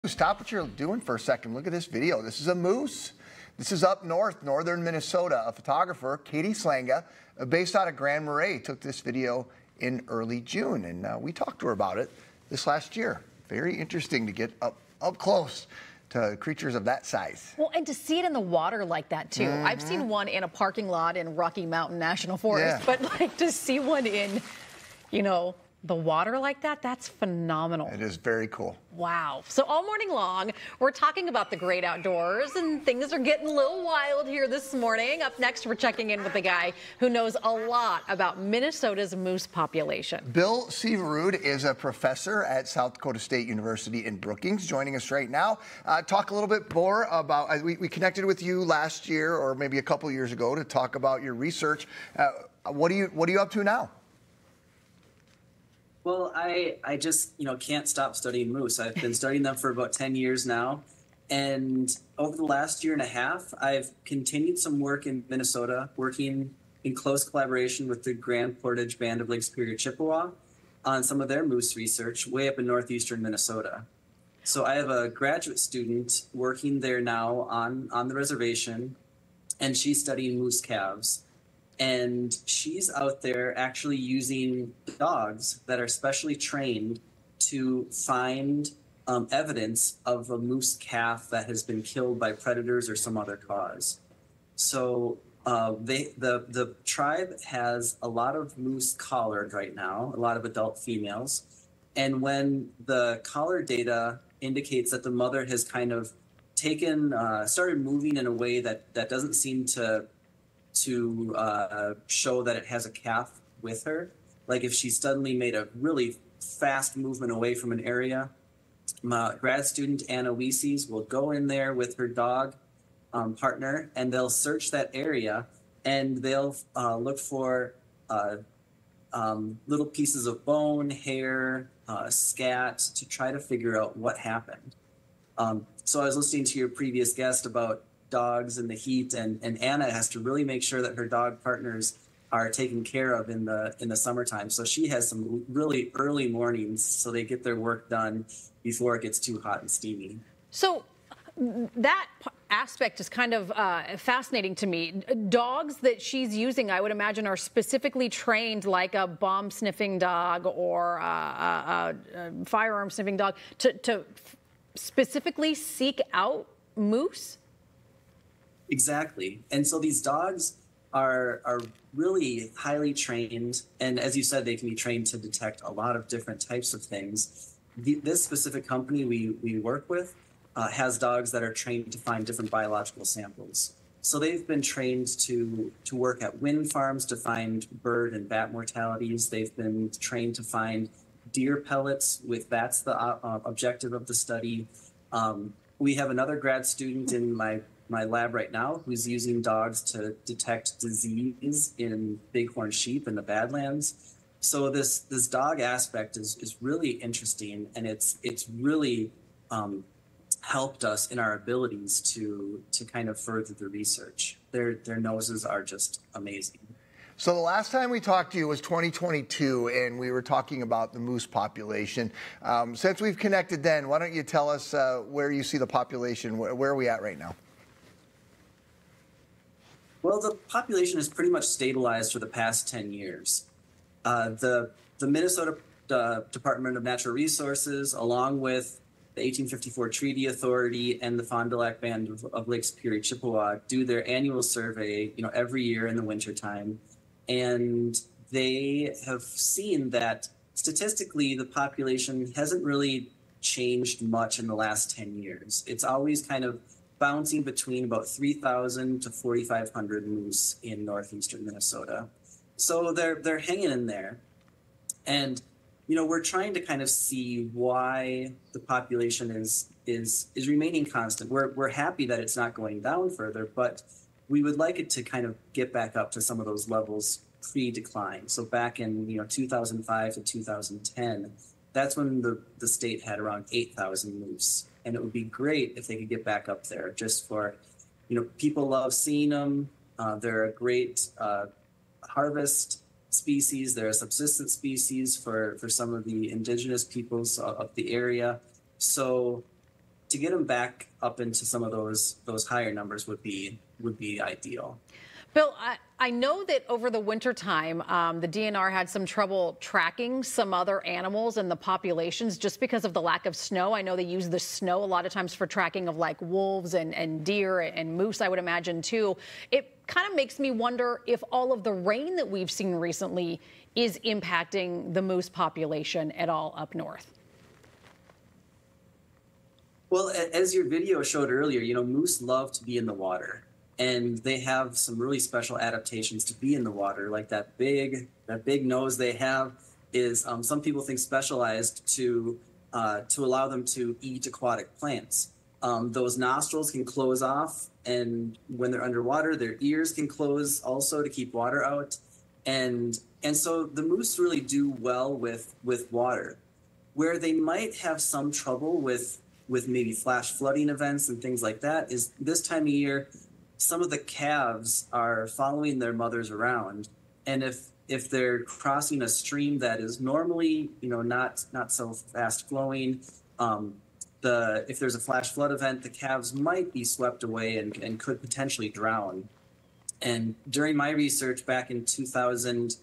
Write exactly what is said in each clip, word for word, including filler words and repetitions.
Stop what you're doing for a second. Look at this video. This is a moose. This is up north, northern Minnesota. A photographer, Katie Slanga, uh, based out of Grand Marais, took this video in early June, and uh, we talked to her about it this last year. Very interesting to get up, up close to creatures of that size. Well, and to see it in the water like that, too. Mm-hmm. I've seen one in a parking lot in Rocky Mountain National Forest, yeah. but like to see one in, you know, the water like that, that's phenomenal. It is very cool. Wow. So all morning long, we're talking about the great outdoors, and things are getting a little wild here this morning. Up next, we're checking in with a guy who knows a lot about Minnesota's moose population. Bill Seude is a professor at South Dakota State University in Brookings, joining us right now. Uh, talk a little bit more about, uh, we, we connected with you last year, or maybe a couple years ago, to talk about your research. Uh, what are you, what are you up to now? Well, I, I just, you know, can't stop studying moose. I've been studying them for about ten years now. And over the last year and a half, I've continued some work in Minnesota, working in close collaboration with the Grand Portage Band of Lake Superior Chippewa on some of their moose research way up in northeastern Minnesota. So I have a graduate student working there now on, on the reservation, and she's studying moose calves. And she's out there actually using dogs that are specially trained to find um, evidence of a moose calf that has been killed by predators or some other cause. So uh, they, the, the tribe has a lot of moose collared right now, a lot of adult females. And when the collar data indicates that the mother has kind of taken, uh, started moving in a way that, that doesn't seem to to uh, show that it has a calf with her. Like if she suddenly made a really fast movement away from an area, my grad student Anna Weeses will go in there with her dog um, partner, and they'll search that area, and they'll uh, look for uh, um, little pieces of bone, hair, uh, scat, to try to figure out what happened. Um, so I was listening to your previous guest about dogs in the heat, and, and Anna has to really make sure that her dog partners are taken care of in the in the summertime. So she has some really early mornings so they get their work done before it gets too hot and steamy. So that aspect is kind of uh, fascinating to me. Dogs that she's using, I would imagine, are specifically trained like a bomb sniffing dog or a, a, a firearm sniffing dog to, to specifically seek out moose? Exactly. And so these dogs are are really highly trained. And as you said, they can be trained to detect a lot of different types of things. The, this specific company we, we work with uh, has dogs that are trained to find different biological samples. So they've been trained to, to work at wind farms to find bird and bat mortalities. They've been trained to find deer pellets, with that's the uh, objective of the study. Um, we have another grad student in my my lab right now who's using dogs to detect disease in bighorn sheep in the Badlands. So this this dog aspect is is really interesting, and it's it's really um, helped us in our abilities to to kind of further the research. Their their noses are just amazing. So the last time we talked to you was twenty twenty-two, and we were talking about the moose population. Um, since we've connected then, why don't you tell us uh, where you see the population? Where, where are we at right now? Well, the population has pretty much stabilized for the past ten years. Uh, the, the Minnesota uh, Department of Natural Resources, along with the eighteen fifty-four Treaty Authority and the Fond du Lac Band of, of Lake Superior Chippewa, do their annual survey, you know, every year in the wintertime. And they have seen that statistically, the population hasn't really changed much in the last ten years. It's always kind of bouncing between about three thousand to forty-five hundred moose in northeastern Minnesota. So they're they're hanging in there. And, you know, we're trying to kind of see why the population is is is remaining constant. We're we're happy that it's not going down further, but we would like it to kind of get back up to some of those levels pre-decline. So back in, you know, two thousand five to two thousand ten, that's when the, the state had around eight thousand moose. And it would be great if they could get back up there, just for, you know, people love seeing them. Uh, they're a great uh, harvest species. They're a subsistence species for, for some of the indigenous peoples of the area. So to get them back up into some of those those higher numbers would be would be ideal. Bill, I, I know that over the winter time, um, the D N R had some trouble tracking some other animals in the populations just because of the lack of snow. I know they use the snow a lot of times for tracking of like wolves and, and deer and moose, I would imagine, too. It kind of makes me wonder if all of the rain that we've seen recently is impacting the moose population at all up north. Well, as your video showed earlier, you know, moose love to be in the water. And they have some really special adaptations to be in the water, like that big that big nose they have is um, some people think specialized to uh, to allow them to eat aquatic plants. Um, those nostrils can close off, and when they're underwater, their ears can close also to keep water out. And and so the moose really do well with with water. Where they might have some trouble with with maybe flash flooding events and things like that is this time of year. Some of the calves are following their mothers around, and if if they're crossing a stream that is normally, you know, not not so fast flowing, um, the if there's a flash flood event, the calves might be swept away and, and could potentially drown. And during my research back in two thousand,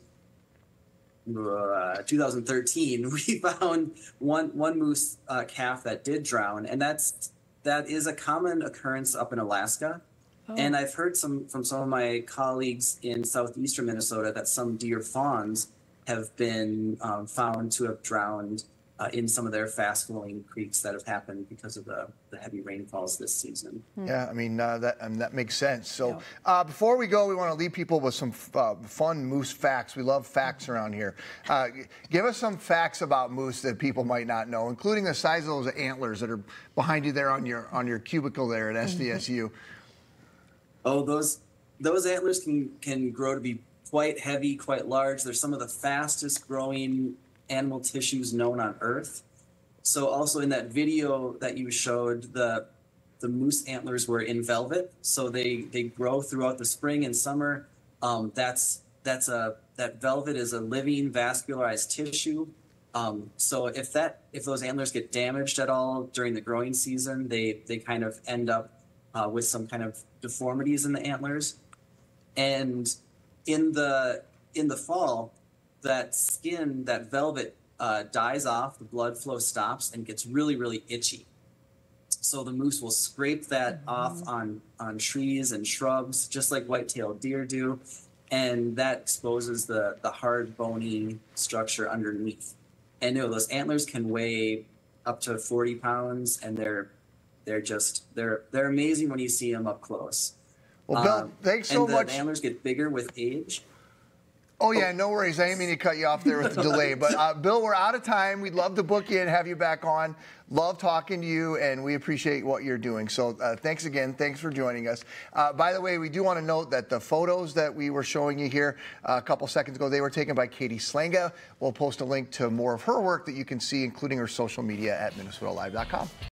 uh, two thousand thirteen, we found one one moose uh, calf that did drown, and that's that is a common occurrence up in Alaska. Oh. And I've heard some from some of my colleagues in southeastern Minnesota that some deer fawns have been um, found to have drowned uh, in some of their fast-flowing creeks that have happened because of the, the heavy rainfalls this season. Yeah, I mean, uh, that um, that makes sense. So Yeah. uh, before we go, we want to leave people with some uh, fun moose facts. We love facts around here. Uh, give us some facts about moose that people might not know, including the size of those antlers that are behind you there on your on your cubicle there at S D S U. Oh, those those antlers can can grow to be quite heavy, quite large. They're some of the fastest growing animal tissues known on Earth. So also in that video that you showed, the the moose antlers were in velvet, so they they grow throughout the spring and summer. Um, that's that's a that velvet is a living vascularized tissue. Um, so if that if those antlers get damaged at all during the growing season, they they kind of end up Uh, with some kind of deformities in the antlers. And in the in the fall, that skin, that velvet uh, dies off, the blood flow stops and gets really, really itchy. So the moose will scrape that mm-hmm. off on, on trees and shrubs, just like white-tailed deer do. And that exposes the, the hard, bony structure underneath. And you know, those antlers can weigh up to forty pounds, and they're They're just, they're they're amazing when you see them up close. Well, Bill, um, thanks so and the, much. The antlers get bigger with age. Oh, yeah, no worries. I didn't mean to cut you off there with the delay. But, uh, Bill, we're out of time. We'd love to book you and have you back on. Love talking to you, and we appreciate what you're doing. So uh, thanks again. Thanks for joining us. Uh, by the way, we do want to note that the photos that we were showing you here uh, a couple seconds ago, they were taken by Katie Slenga. We'll post a link to more of her work that you can see, including her social media at Minnesota Live dot com.